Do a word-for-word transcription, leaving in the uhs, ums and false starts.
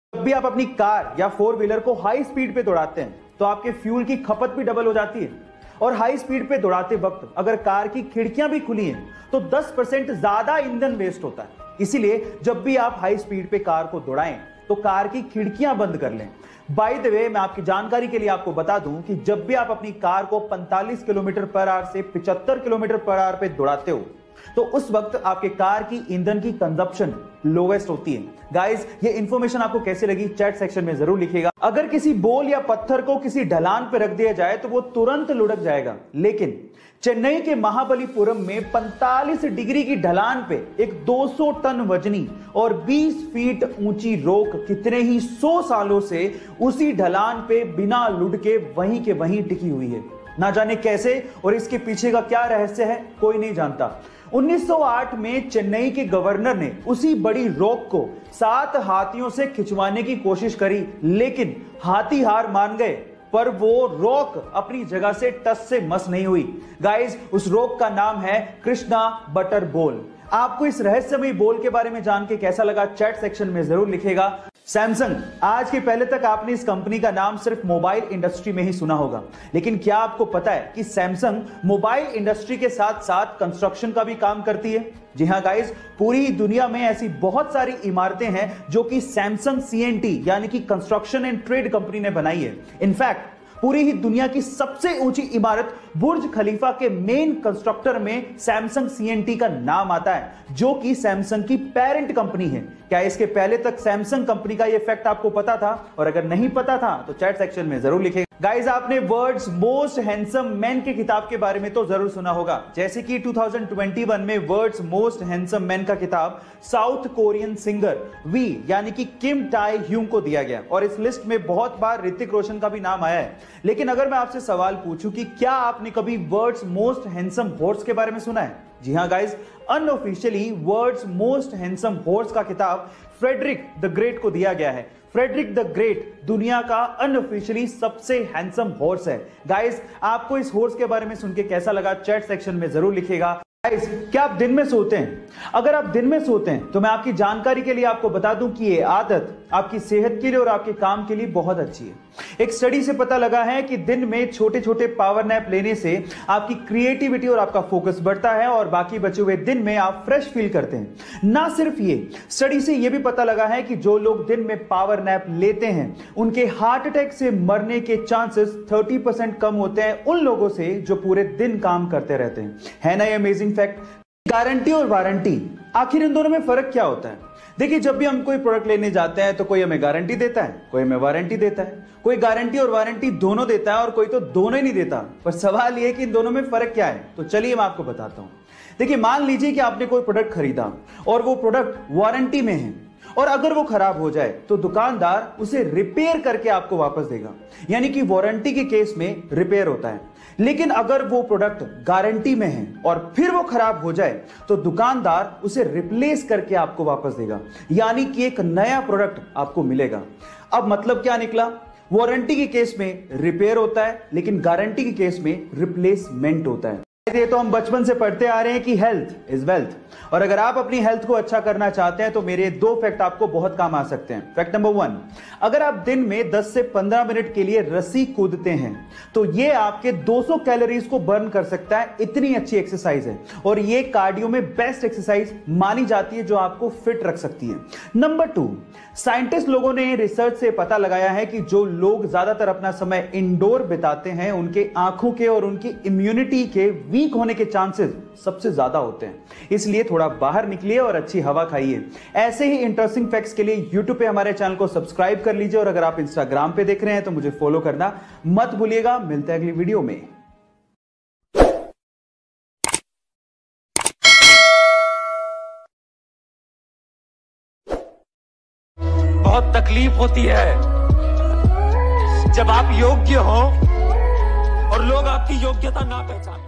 जब भी आप अपनी कार या फोर व्हीलर को हाई स्पीड पे दौड़ाते हैं तो आपके फ्यूल की खपत भी डबल हो जाती है। और हाई स्पीड पे दौड़ाते वक्त अगर कार की खिड़कियां भी खुली हैं तो दस परसेंट ज्यादा ईंधन वेस्ट होता है। इसीलिए जब भी आप हाई स्पीड पे कार को दौड़ाएं तो कार की खिड़कियां बंद कर लें। बाय द वे, मैं आपकी जानकारी के लिए आपको बता दूं कि जब भी आप अपनी कार को पैंतालीस किलोमीटर पर आवर से पचहत्तर किलोमीटर पर आवर पे दौड़ाते हो तो उस वक्त आपके कार की ईंधन की कंजप्शन लोवेस्ट होती है। गाइस, ये इंफॉर्मेशन आपको कैसे लगी चैट सेक्शन में जरूर लिखिएगा। अगर किसी बोल या पत्थर को किसी ढलान पर रख दिया जाए तो वो तुरंत लुढ़क जाएगा, लेकिन चेन्नई के महाबलीपुरम में पैंतालीस डिग्री की ढलान पे एक दो सौ टन वजनी और बीस फीट ऊंची रोक कितने ही सौ सालों से उसी ढलान पे बिना लुढ़के वहीं के वहीं टिकी हुई है। ना जाने कैसे और इसके पीछे का क्या रहस्य है, कोई नहीं जानता। उन्नीस सौ आठ में चेन्नई के गवर्नर ने उसी बड़ी रॉक को सात हाथियों से खिंचवाने की कोशिश करी, लेकिन हाथी हार मान गए, पर वो रॉक अपनी जगह से टस से मस नहीं हुई। गाइस, उस रॉक का नाम है कृष्णा बटर बोल। आपको इस रहस्यमयी बोल के बारे में जान के कैसा लगा चैट सेक्शन में जरूर लिखिएगा। सैमसंग, आज के पहले तक आपने इस कंपनी का नाम सिर्फ मोबाइल इंडस्ट्री में ही सुना होगा, लेकिन क्या आपको पता है कि सैमसंग मोबाइल इंडस्ट्री के साथ साथ कंस्ट्रक्शन का भी काम करती है? जी हां गाइस, पूरी दुनिया में ऐसी बहुत सारी इमारतें हैं जो कि सैमसंग सीएनटी यानी कि कंस्ट्रक्शन एंड ट्रेड कंपनी ने बनाई है। इनफैक्ट पूरी ही दुनिया की सबसे ऊंची इमारत बुर्ज खलीफा के मेन कंस्ट्रक्टर में सैमसंग सीएनटी का नाम आता है, जो कि सैमसंग की पेरेंट कंपनी है। क्या इसके पहले तक सैमसंग कंपनी का ये फैक्ट आपको पता था? और अगर नहीं पता था तो चैट सेक्शन में जरूर लिखें। गाइस, आपने वर्ल्ड्स मोस्ट हैंडसम मैन के किताब के बारे में तो जरूर सुना होगा, जैसे कि दो हज़ार इक्कीस में वर्ल्ड्स मोस्ट हैंडसम मैन का किताब साउथ कोरियन सिंगर वी यानी कि किम टाई ह्यूंग को दिया गया, और इस लिस्ट में बहुत बार ऋतिक रोशन का भी नाम आया है। लेकिन अगर मैं आपसे सवाल पूछूं कि क्या आपने कभी वर्ल्ड्स मोस्ट हैंडसम हॉर्स के बारे में सुना है? जी हां guys, unofficially world's most handsome horse का किताब फ्रेडरिक द ग्रेट को दिया गया है। फ्रेडरिक द ग्रेट दुनिया का अनऑफिशियली सबसे हैंडसम हॉर्स है। गाइस, आपको इस हॉर्स के बारे में सुन के कैसा लगा चैट सेक्शन में जरूर लिखिएगा। गाइस, क्या आप दिन में सोते हैं? अगर आप दिन में सोते हैं तो मैं आपकी जानकारी के लिए आपको बता दूं कि ये आदत आपकी सेहत के लिए और आपके काम के लिए बहुत अच्छी है। एक स्टडी से पता लगा है कि दिन में छोटे छोटे पावर नैप लेने से आपकी क्रिएटिविटी और आपका फोकस बढ़ता है और बाकी बचे हुए दिन में आप फ्रेश फील करते हैं। ना सिर्फ ये, स्टडी से यह भी पता लगा है कि जो लोग दिन में पावर नैप लेते हैं उनके हार्ट अटैक से मरने के चांसेस तीस परसेंट कम होते हैं उन लोगों से जो पूरे दिन काम करते रहते हैं। है ना ये अमेजिंग फैक्ट? गारंटी और वारंटी, आखिर इन दोनों में फर्क क्या होता है? देखिए, जब भी हम कोई प्रोडक्ट लेने जाते हैं तो कोई हमें गारंटी देता है, कोई हमें वारंटी देता है। कोई गारंटी और वारंटी दोनों देता है और कोई तो दोनों ही नहीं देता। पर सवाल यह कि इन दोनों में फर्क क्या है, तो चलिए मैं आपको बताता हूं। देखिए, मान लीजिए कि आपने कोई प्रोडक्ट खरीदा और वो प्रोडक्ट वारंटी में है, और अगर वो खराब हो जाए तो दुकानदार उसे रिपेयर करके आपको वापस देगा, यानी कि वारंटी के केस में रिपेयर होता है। लेकिन अगर वो प्रोडक्ट गारंटी में है और फिर वो खराब हो जाए तो दुकानदार उसे रिप्लेस करके आपको वापस देगा, यानी कि एक नया प्रोडक्ट आपको मिलेगा। अब मतलब क्या निकला? वारंटी के केस में रिपेयर होता है, लेकिन गारंटी के केस में रिप्लेसमेंट होता है। ये तो हम बचपन से पढ़ते आ रहे हैं कि हेल्थ इज वेल्थ, और अगर आप अपनी हेल्थ को अच्छा करना चाहते हैं तो मेरे दो फैक्ट आपको बहुत काम आ सकते हैं। फैक्ट नंबर वन, अगर आप दिन में दस से पंद्रह मिनट के लिए रस्सी कूदते हैं तो ये आपके दो सौ कैलोरीज को बर्न कर सकता है। इतनी अच्छी एक्सरसाइज है और ये कार्डियो में बेस्ट एक्सरसाइज मानी जाती है जो आपको फिट रख सकती है। नंबर टू, साइंटिस्ट लोगों ने रिसर्च से पता लगाया है कि जो लोग ज्यादातर अपना समय इंडोर बिताते हैं उनके आंखों के और उनकी इम्यूनिटी के वीक होने के चांसेस सबसे ज्यादा होते हैं। इसलिए थोड़ा बाहर निकलिए और अच्छी हवा खाइए। ऐसे ही इंटरेस्टिंग फैक्ट्स के लिए यूट्यूब पे हमारे चैनल को सब्सक्राइब कर लीजिए, और अगर आप इंस्टाग्राम पे देख रहे हैं तो मुझे फॉलो करना मत भूलिएगा। मिलते हैं अगली वीडियो में। बहुत तकलीफ होती है जब आप योग्य हो और लोग आपकी योग्यता ना पहचाने।